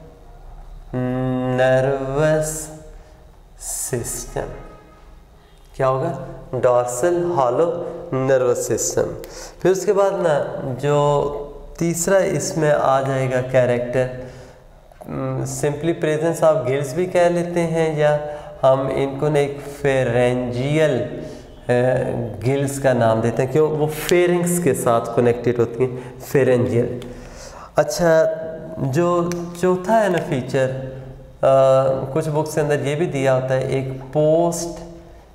nervous system. क्या होगा? Dorsal hollow nervous system. फिर उसके बाद ना जो तीसरा इसमें आ जाएगा character, simply presence of gills भी कह लेते हैं, या हम इनको ना एक फेरेंजियल गिल्स का नाम देते हैं, क्यों? वो फेरिंग्स के साथ कनेक्टेड होती हैं, फेरेंजियल। अच्छा, जो चौथा है ना फीचर, कुछ बुक्स के अंदर ये भी दिया होता है एक पोस्ट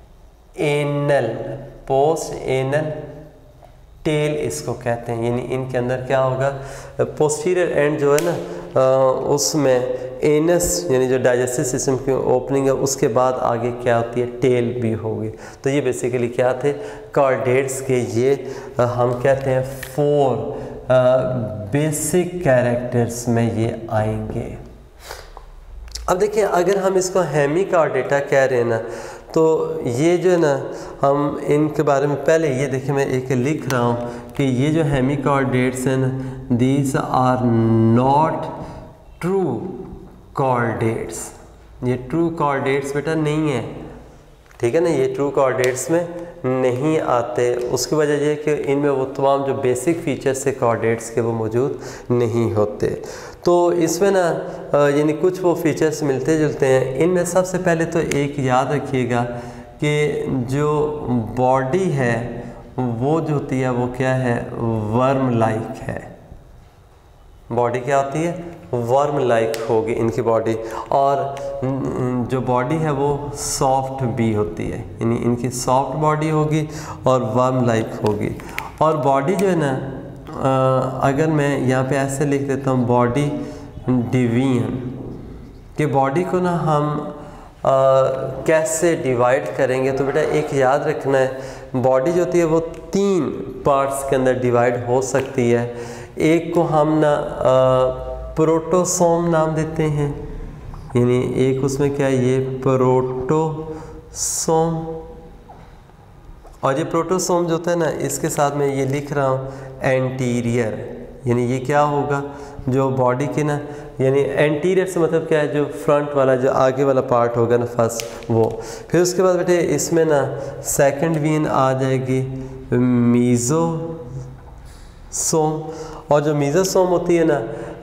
एनल टेल इसको कहते हैं। यानी इनके अंदर क्या होगा, पोस्टीरियर एंड जो है ना उसमें एनस यानी जो डाइजेस्टिव सिस्टम की ओपनिंग है उसके बाद आगे क्या होती है, टेल भी होगी। तो ये बेसिकली क्या थे, कॉर्डेट्स के ये हम कहते हैं 4 बेसिक कैरेक्टर्स में ये आएंगे। अब देखिए, अगर हम इसको हेमिकॉर्डेटा कह रहे हैं ना, तो ये जो है ना हम इनके बारे में पहले ये देखिए मैं एक लिख रहा हूँ कि ये जो हेमिकॉर्डेट्स हैं ना, these are not true chordates. ये ट्रू कॉर्डेट्स बेटा नहीं है, ठीक है ना, ये ट्रू कॉर्डेट्स में नहीं आते। उसकी वजह यह है कि इनमें वो तमाम जो बेसिक फीचर्स है कॉर्डेट्स के वो मौजूद नहीं होते। तो इसमें ना यानी कुछ वो फीचर्स मिलते जुलते हैं। इनमें सबसे पहले तो एक याद रखिएगा कि जो बॉडी है वो जो होती है वो क्या है, वर्म लाइक है। बॉडी क्या होती है, वर्म लाइक होगी इनकी बॉडी, और जो बॉडी है वो सॉफ्ट भी होती है, यानी इनकी सॉफ्ट बॉडी होगी और वर्म लाइक होगी। और बॉडी जो है ना, अगर मैं यहाँ पे ऐसे लिख देता हूँ बॉडी डिवीजन, कि बॉडी को ना हम कैसे डिवाइड करेंगे, तो बेटा एक याद रखना है, बॉडी जो होती है वो 3 पार्ट्स के अंदर डिवाइड हो सकती है। एक को हम ना प्रोटोसोम नाम देते हैं, यानी एक उसमें क्या है, ये प्रोटोसोम। और ये प्रोटोसोम जो होता है ना, इसके साथ में ये लिख रहा हूँ एंटीरियर, यानी ये क्या होगा, जो बॉडी के ना, यानी एंटीरियर से मतलब क्या है, जो फ्रंट वाला जो आगे वाला पार्ट होगा ना फर्स्ट वो। फिर उसके बाद बेटे इसमें ना सेकंड वेन आ जाएगी मीज़ोसोम। और जो मीज़ोसोम होती है ना,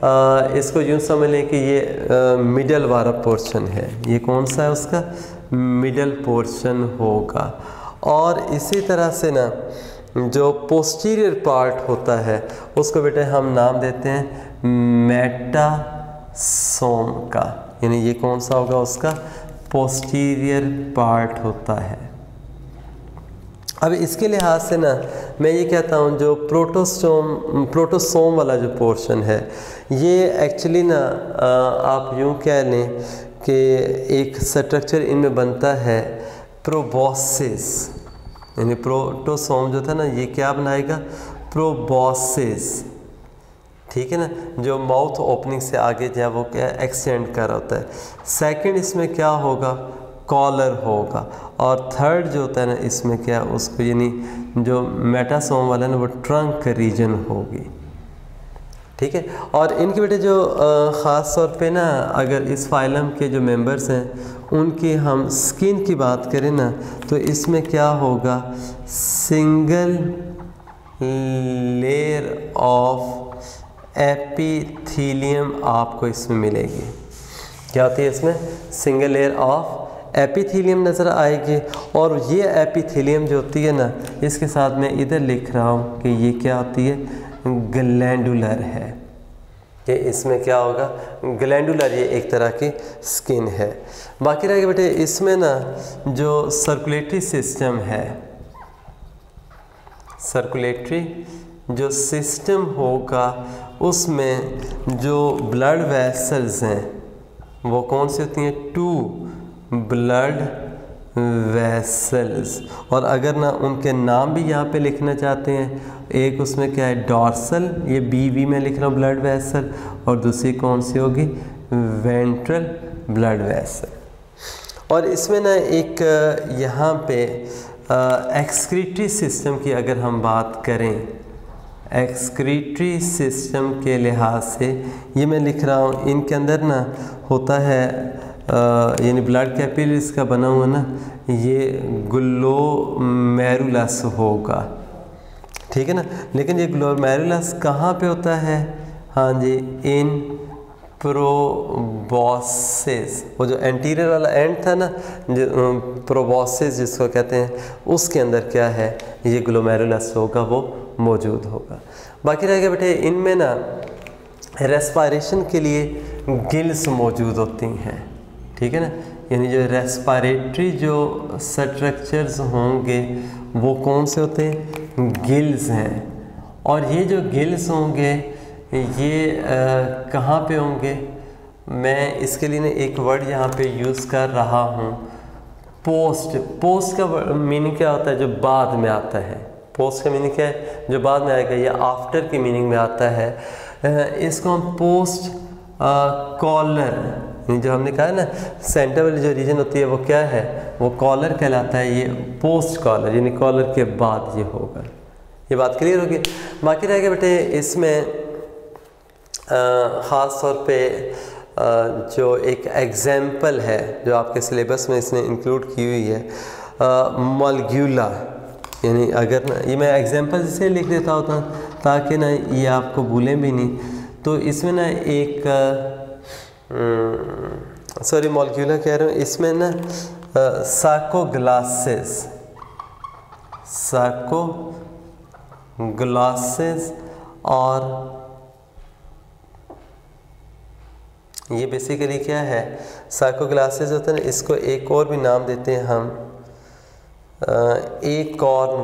इसको यूँ समझ लें कि ये मिडल वाला पोर्शन है। ये कौन सा है? उसका मिडल पोर्शन होगा। और इसी तरह से ना जो पोस्टीरियर पार्ट होता है उसको बेटे हम नाम देते हैं मेटासोम का, यानी ये कौन सा होगा? उसका पोस्टीरियर पार्ट होता है। अब इसके लिहाज से ना मैं ये कहता हूँ जो प्रोटोसोम वाला जो पोर्शन है ये एक्चुअली ना आप यूँ कह लें कि एक स्ट्रक्चर इनमें बनता है प्रोबॉसिस, यानी प्रोटोसोम जो था ना ये क्या बनाएगा? प्रोबॉसिस, ठीक है ना, जो माउथ ओपनिंग से आगे जो है वो क्या एक्सटेंड कर रहा होता है। सेकंड इसमें क्या होगा? कॉलर होगा। और थर्ड जो होता है ना इसमें क्या उसको यानी जो मेटासोम वाला है ना वो ट्रंक रीजन होगी, ठीक है। और इनके बेटे जो ख़ास तौर पे ना अगर इस फाइलम के जो मेंबर्स हैं उनकी हम स्किन की बात करें ना तो इसमें क्या होगा? सिंगल लेयर ऑफ एपिथेलियम आपको इसमें मिलेगी। क्या होती है इसमें? सिंगल लेयर ऑफ एपिथेलियम नज़र आएगी। और ये एपिथेलियम जो होती है ना इसके साथ मैं इधर लिख रहा हूँ कि ये क्या होती है? ग्लैंडुलर है। ये इसमें क्या होगा? ग्लैंडुलर, ये एक तरह की स्किन है। बाकी रह गया बेटे इसमें ना जो सर्कुलेटरी सिस्टम है, सर्कुलेटरी जो सिस्टम होगा उसमें जो ब्लड वेसल्स हैं वो कौन सी होती हैं? 2 ब्लड वेसल्स। और अगर ना उनके नाम भी यहाँ पे लिखना चाहते हैं, एक उसमें क्या है? डॉर्सल, ये BV में लिख रहा हूँ ब्लड वेसल, और दूसरी कौन सी होगी? Ventral blood vessel. और इसमें ना एक यहाँ पे एक्सक्रीटरी सिस्टम की अगर हम बात करें, एक्सक्रीटरी सिस्टम के लिहाज से ये मैं लिख रहा हूँ इनके अंदर ना होता है यानी ब्लड कैपिलरीज का बना हुआ ना ये ग्लोमेरुलस होगा, ठीक है ना। लेकिन ये ग्लोमेरुलस कहाँ पे होता है? हाँ जी, इन प्रोबॉसिस, वो जो एंटीरियर वाला एंड था ना जो प्रोबॉसिस जिसको कहते हैं उसके अंदर क्या है? ये ग्लोमेरुलस होगा, वो मौजूद होगा। बाकी रह गया बेटे इनमें ना रेस्पायरेशन के लिए गिल्स मौजूद होती हैं, ठीक है ना, यानी जो रेस्पायरेटरी जो स्ट्रक्चर्स होंगे वो कौन से होते हैं? गिल्स हैं। और ये जो गिल्स होंगे ये कहाँ पे होंगे? मैं इसके लिए ना एक वर्ड यहाँ पे यूज़ कर रहा हूँ, पोस्ट। पोस्ट का मीनिंग क्या होता है? जो बाद में आता है। पोस्ट का मीनिंग क्या है? जो बाद में आएगा, या आफ्टर की मीनिंग में आता है। इसको हम पोस्ट कॉलर, जो हमने कहा है ना सेंटर वाली जो रीजन होती है वो क्या है? वो कॉलर कहलाता है। ये पोस्ट कॉलर यानी कॉलर के बाद ये होगा। ये बात क्लियर होगी। बाकी रह गया बेटे इसमें ख़ास तौर पे जो एक एग्जाम्पल है जो आपके सिलेबस में इसने इंक्लूड की हुई है, मॉलिक्यूला, यानी अगर ना ये मैं एग्जाम्पल इसे लिख देता होता ताकि ना ये आपको भूलें भी नहीं। तो इसमें ना एक सॉरी मॉलिक्यूला कह रहा हूँ, इसमें ना सार्कोग्लासेस और ये बेसिकली क्या है? सार्कोग्लासेस होता है ना, इसको एक और भी नाम देते हैं हम एकॉर्न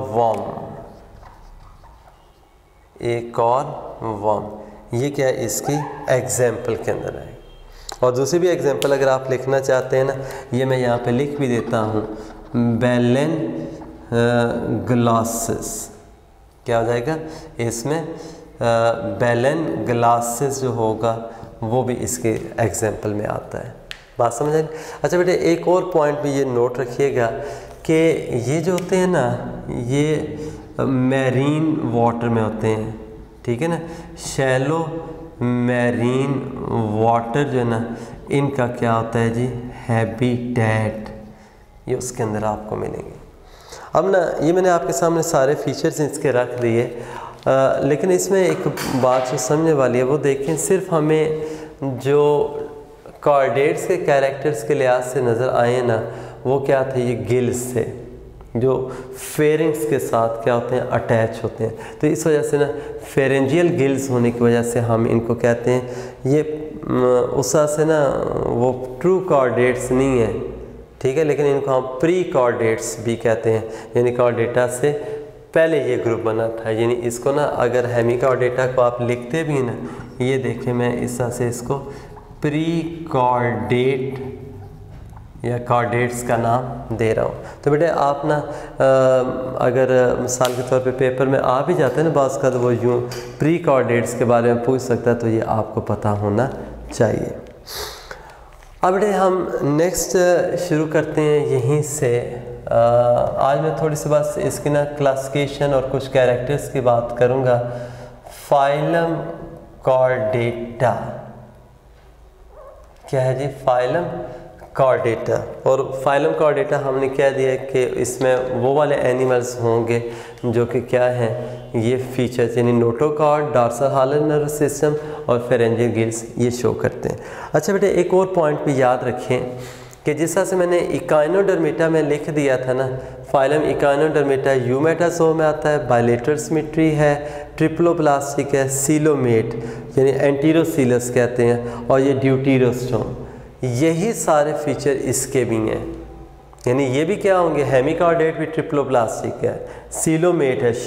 वर्म। ये क्या है? इसकी एग्जाम्पल के अंदर है। और दूसरी भी एग्जाम्पल अगर आप लिखना चाहते हैं ना, ये मैं यहाँ पे लिख भी देता हूँ, बेलन ग्लासेस। क्या हो जाएगा इसमें? बेलन ग्लासेस जो होगा वो भी इसके एग्जाम्पल में आता है। बात समझ आएगी? अच्छा बेटे एक और पॉइंट भी ये नोट रखिएगा कि ये जो होते हैं ना ये मैरीन वाटर में होते हैं, ठीक है ना। शैलो मैरीन वाटर जो है ना इनका क्या होता है जी? हैबिटेट, ये उसके अंदर आपको मिलेंगे। अब ना ये मैंने आपके सामने सारे फीचर्स इसके रख दिए। लेकिन इसमें एक बात जो समझने वाली है वो देखें, सिर्फ हमें जो कॉर्डेट्स के कैरेक्टर्स के लिहाज से नज़र आए ना, वो क्या थे, ये गिल्स थे जो फेरिंग्स के साथ क्या होते हैं, अटैच होते हैं। तो इस वजह से ना फेरेंजियल गिल्स होने की वजह से हम इनको कहते हैं, ये उस वजह से ना वो ट्रू कॉर्डेट्स नहीं है, ठीक है, लेकिन इनको हम प्री कॉर्डेट्स भी कहते हैं, यानी कॉर्डेटा से पहले ये ग्रुप बना था। यानी इसको ना अगर हेमिकॉर्डेटा को आप लिखते भी ना, ये देखें मैं इस तरह से इसको प्री कॉर्डेट या कॉर्डेट्स का नाम दे रहा हूँ। तो बेटे आप ना अगर मिसाल के तौर पे पेपर में आ भी जाते हैं ना बाज़ का, तो वो यूँ प्री कॉर्डेट्स के बारे में पूछ सकता है, तो ये आपको पता होना चाहिए। अब बेटे हम नेक्स्ट शुरू करते हैं यहीं से। आज मैं थोड़ी सी बस इसकी ना क्लासिफिकेशन और कुछ कैरेक्टर्स की बात करूँगा। फाइलम कॉर्डेटा क्या है जी, फाइलम कॉर्डेटा। और फाइलम कॉर्डेटा हमने क्या दिया कि इसमें वो वाले एनिमल्स होंगे जो कि क्या हैं, ये फीचर्स यानी notochord, dorsal hollow nervous system और फेरेंजियल गिल्स ये शो करते हैं। अच्छा बेटे एक और पॉइंट भी याद रखें कि जिस तरह से मैंने इकाइनोडर्मेटा में लिख दिया था ना, फाइलम इकाइनोडर्मेटा यूमेटाजो में आता है, बायलेटरल सिमेट्री है, ट्रिप्लोप्लास्टिक है, सीलोमेट यानी एंटीरोसीलस कहते हैं, और ये ड्यूटीरोस्टोम, यही सारे फीचर इसके भी हैं। यानी ये भी क्या होंगे, हेमिकॉर्डेट भी ट्रिप्लोप्लास्टिक है, सीलोमेट है,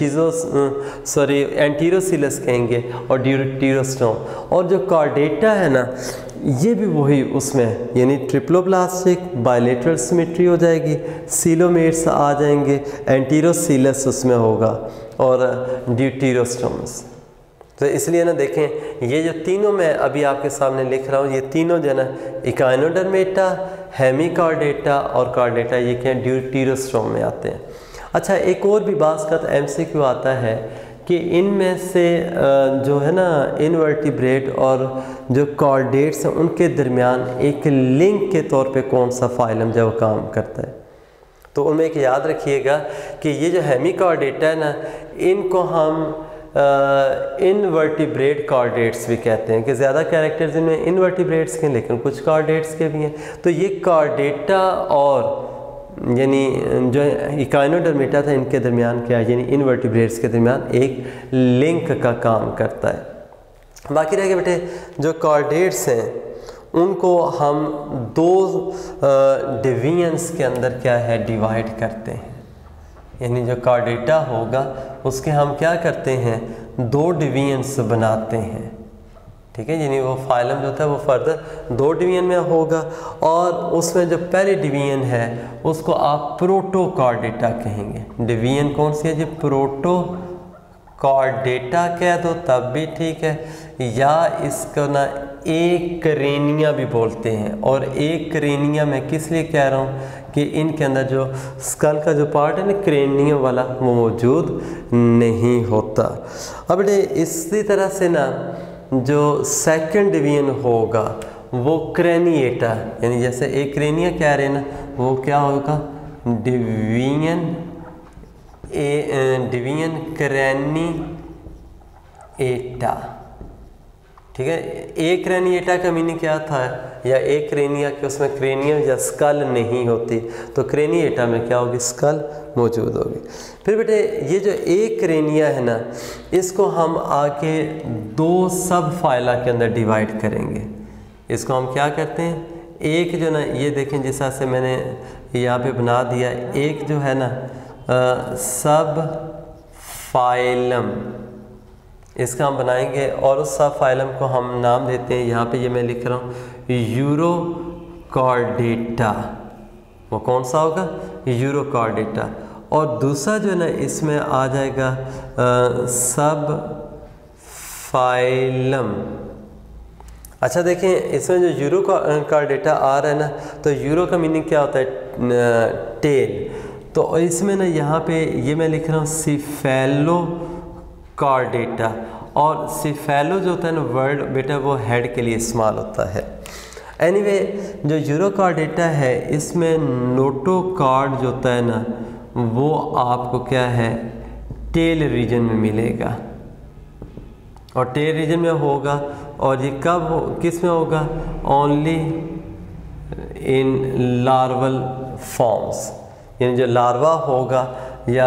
एंटीरोसीलस कहेंगे, और ड्यूटीरोस्टोम। और जो कॉर्डेटा है ना, ये भी वही उसमें, यानी ट्रिप्लोप्लास्टिक, बायलेटरल सिमेट्री हो जाएगी, सीलोमेट्स आ जाएंगे, एंटीरोसीलस उसमें होगा, और ड्यूटीरोस्टोम्स। तो इसलिए ना देखें ये जो तीनों मैं अभी आपके सामने लिख रहा हूँ, ये तीनों जो है ना इकाइनोडर्मेटा, हेमिकॉर्डेटा और कॉर्डेटा, ये क्या ड्यूटीरोस्टोम में आते हैं। अच्छा एक और भी बात का एमसीक्यू आता है कि इनमें से जो है ना इनवर्टिब्रेट और जो कॉर्डेट्स हैं उनके दरमियान एक लिंक के तौर पे कौन सा फाइलम जो काम करता है। तो उनमें एक याद रखिएगा कि ये जो हेमिकॉर्डेटा है ना, इनको हम इनवर्टिब्रेट कॉर्डेट्स भी कहते हैं कि ज़्यादा कैरेक्टर्स इनमें इनवर्टिब्रेट्स के, लेकिन कुछ कॉर्डेट्स के भी हैं। तो ये कॉर्डेटा और यानी जो इकाइनोडर्मेटा था इनके दरमियान क्या है, यानी इनवर्टिब्रेट्स के दरमियान एक लिंक का काम करता है। बाकी रह गए बेटे जो कॉर्डेट्स हैं उनको हम दो डिवीजन्स के अंदर क्या है डिवाइड करते हैं। यानी जो कॉर्डेटा होगा उसके हम क्या करते हैं, दो डिवीजन्स बनाते हैं, ठीक है। यानी वो फाइलम जो था वो फर्दर दो डिवीजन में होगा, और उसमें जो पहले डिवीजन है उसको आप प्रोटोकॉर्डेटा कहेंगे। डिवीजन कौन सी है जी, प्रोटोकॉर्डेटा कह दो तब भी ठीक है, या इसको ना एक करेनिया भी बोलते हैं। और एक करेनिया मैं किस लिए कह रहा हूँ कि इनके अंदर जो स्कल का जो पार्ट है ना क्रेनियम वाला, वो मौजूद नहीं होता। अब इसी तरह से ना जो सेकंड डिवीजन होगा वो क्रेनिएटा, यानी जैसे एक क्रेनिया कह रहे हैं ना, वो क्या होगा डिवीजन क्रेनिएटा, ठीक है। एक क्रेनिएटा का मीनिंग क्या था, या एक क्रेनिया के उसमें क्रेनियम या स्कल नहीं होती, तो क्रेनिएटा में क्या होगी, स्कल मौजूद होगी। फिर बेटे ये जो एक क्रेनिया है ना, इसको हम आके दो सब फाइला के अंदर डिवाइड करेंगे। इसको हम क्या करते हैं, एक जो ना ये देखें जिस तरह से मैंने यहाँ पे बना दिया, एक जो है ना सब फाइलम, इसका हम बनाएंगे, और उस सब फाइलम को हम नाम देते हैं, यहाँ पे ये मैं लिख रहा हूँ यूरोकॉर्डेटा। वो कौन सा होगा, यूरोकॉर्डेटा। और दूसरा जो है ना इसमें आ जाएगा सब फाइलम। अच्छा देखें इसमें जो यूरोकॉर्डेटा आ रहा है ना, तो यूरो का मीनिंग क्या होता है, टेल। तो इसमें ना यहाँ पे ये मैं लिख रहा हूँ सिफेलोकॉर्डेटा, और सिफेलो जो होता है ना वर्ड बेटा वो हेड के लिए इस्तेमाल होता है। एनीवे जो यूरोकॉर्डेटा है इसमें नोटोकॉर्ड जो होता है ना, वो आपको क्या है टेल रीजन में मिलेगा, और टेल रीजन में होगा। और ये कब किस में होगा? ओनली इन लार्वल फॉर्म्स, यानी जो लार्वा होगा या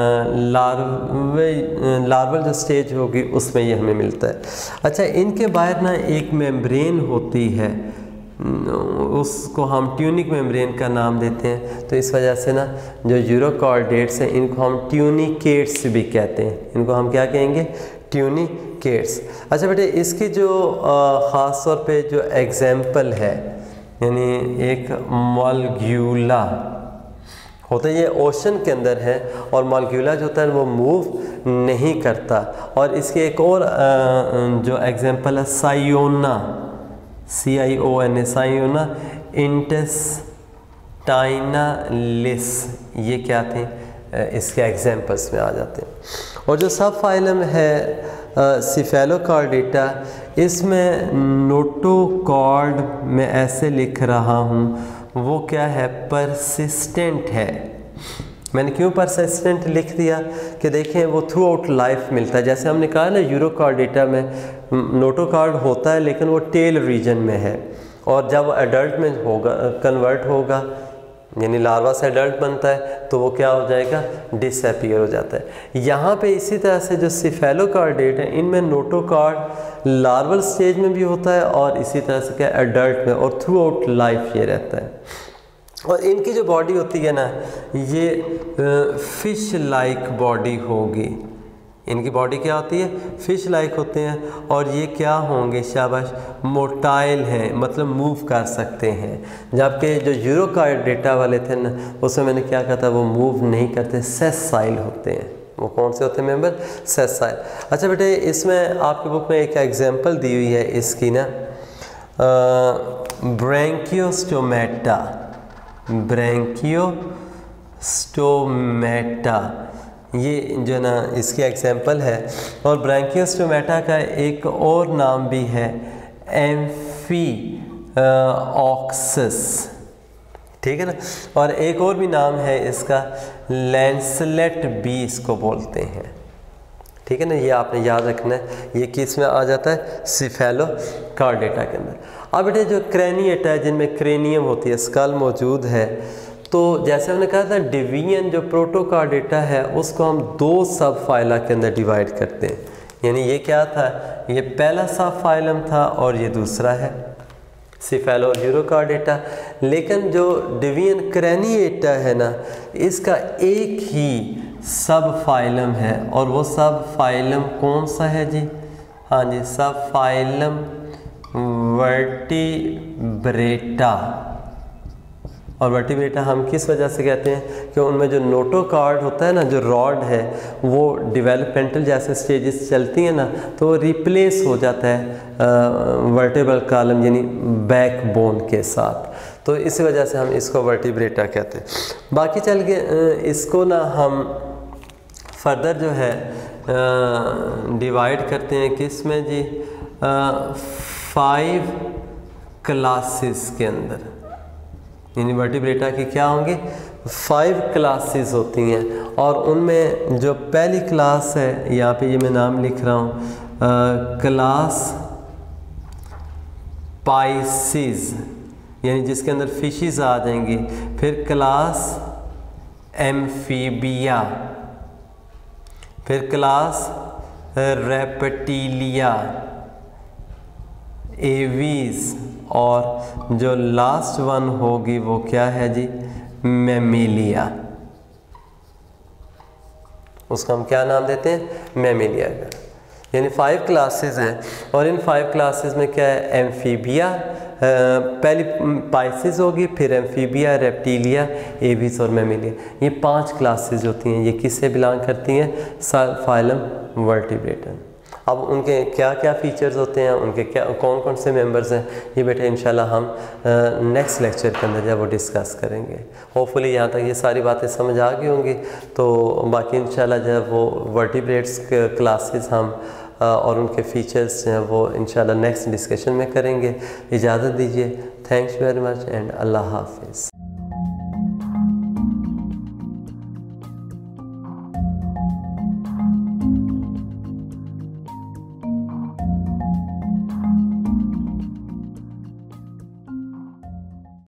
लार्वल जो स्टेज होगी उसमें ये हमें मिलता है। अच्छा, इनके बाहर ना एक मेम्ब्रेन होती है, उसको हम ट्यूनिक मेम्ब्रेन का नाम देते हैं। तो इस वजह से ना जो यूरोकॉर्डेट्स हैं इनको हम ट्यूनिकेट्स भी कहते हैं। इनको हम क्या कहेंगे? ट्यूनिकेट्स। अच्छा बेटे, इसकी जो ख़ास तौर पे जो एग्जाम्पल है, यानी एक मॉलग्यूला होता है, ये ओशन के अंदर है, और मॉलग्यूला जो होता है वो मूव नहीं करता। और इसके एक और जो एग्जाम्पल है सायोना, CIONA, सायोना इंटेस्टाइनालिस, ये क्या थे? इसके एग्जाम्पल्स में आ जाते हैं। और जो सब फाइलम है सिफेलोकॉर्डेटा, इसमें नोटोकॉर्ड में ऐसे लिख रहा हूँ, वो क्या है? परसिस्टेंट है। मैंने क्यों परसिस्टेंट लिख दिया कि देखें वो थ्रू आउट लाइफ मिलता है। जैसे हमने कहा ना यूरोकॉर्डेटा में नोटोकॉर्ड होता है लेकिन वो टेल रीजन में है, और जब एडल्ट में होगा कन्वर्ट होगा, यानी लार्वा से एडल्ट बनता है, तो वो क्या हो जाएगा? डिसअपीयर हो जाता है। यहाँ पे इसी तरह से जो सिफेलोकॉर्डेट है, इनमें नोटोकॉर्ड लार्वल स्टेज में भी होता है और इसी तरह से क्या एडल्ट में, और थ्रू आउट लाइफ ये रहता है। और इनकी जो बॉडी होती है ना, ये फिश लाइक बॉडी होगी। इनकी बॉडी क्या होती है? फिश लाइक होते हैं। और ये क्या होंगे? शाबाश, मोटाइल हैं, मतलब मूव कर सकते हैं। जबकि जो यूरोकॉर्डेटा वाले थे ना, उसमें मैंने क्या कहा था? वो मूव नहीं करते, सेसाइल होते हैं। वो कौन से होते हैं मेंबर? सेसाइल। अच्छा बेटे, इसमें आपकी बुक में एक एग्जांपल दी हुई है इसकी ना, ब्रैंकियोस्टोमेटा। ब्रैंकियोस्टोमेटा ये जो ना इसकी एग्जांपल है। और ब्रैंकियोस्टोमेटा का एक और नाम भी है, एम्फीऑक्सिस, ठीक है ना। और एक और भी नाम है इसका, लैंसलेट बी इसको बोलते हैं, ठीक है ना। ये आपने याद रखना है, ये किस में आ जाता है? सिफेलोकॉर्डेटा के अंदर। अब बेटे जो क्रेनिएटा है, जिनमें क्रेनियम होती है, स्कल मौजूद है, तो जैसे हमने कहा था डिवीजन जो प्रोटोकॉर्डेटा है उसको हम दो सब फाइला के अंदर डिवाइड करते हैं। यानी ये क्या था? ये पहला सब फाइलम था और ये दूसरा है सिफेलो और यूरोकॉर्डेटा। लेकिन जो डिवीजन क्रेनिएटा है ना, इसका एक ही सब फाइलम है, और वो सब फाइलम कौन सा है जी? हाँ जी, सब फाइलम वर्टिब्रेटा। और वर्टिब्रेटा हम किस वजह से कहते हैं? कि उनमें जो नोटोकॉर्ड होता है ना, जो रॉड है, वो डेवलपमेंटल जैसे स्टेजेस चलती हैं ना, तो वो रिप्लेस हो जाता है वर्टेब्रल कॉलम यानी बैकबोन के साथ। तो इसी वजह से हम इसको वर्टिब्रेटा कहते हैं। बाकी चल के इसको ना हम फर्दर जो है डिवाइड करते हैं किस में जी? 5 क्लासेस के अंदर। यानी वर्टिब्रेटा की क्या होंगे? 5 क्लासेस होती हैं। और उनमें जो पहली क्लास है, यहाँ पे ये मैं नाम लिख रहा हूँ, क्लास पाइसिस, यानी जिसके अंदर फिशेस आ जाएंगी। फिर क्लास एम्फीबिया, फिर क्लास रेप्टिलिया, एवीज, और जो लास्ट वन होगी वो क्या है जी? मैमिलिया। उसको हम क्या नाम देते हैं? मैमिलिया का। यानी 5 क्लासेस हैं, और इन 5 क्लासेस में क्या है? एम्फीबिया, पहली पाइसिस होगी, फिर एम्फीबिया, रेप्टिलिया, एवीज और मैमिलिया। ये 5 क्लासेस होती हैं। ये किससे बिलोंग करती हैं? Phylum vertebrata. अब उनके क्या क्या फीचर्स होते हैं, उनके क्या कौन कौन से मेंबर्स हैं, ये बेटे इंशाल्लाह हम नेक्स्ट लेक्चर के अंदर जब वो डिस्कस करेंगे। होपफुली यहाँ तक ये सारी बातें समझ आ गई होंगी। तो बाकी इंशाल्लाह जब वो वर्टिब्रेट्स क्लासेस हम और उनके फीचर्स हैं वो इंशाल्लाह नेक्स्ट डिस्कशन में करेंगे। इजाज़त दीजिए। थैंक्स वेरी मच एंड अल्लाह हाफिज़।